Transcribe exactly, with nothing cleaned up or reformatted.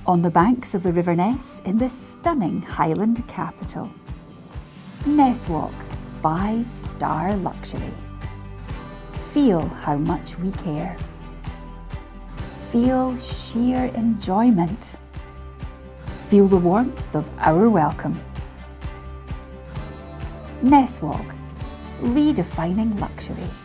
On the banks of the River Ness in the stunning Highland Capital. Ness Walk, five-star luxury. Feel how much we care. Feel sheer enjoyment. Feel the warmth of our welcome. Ness Walk, redefining luxury.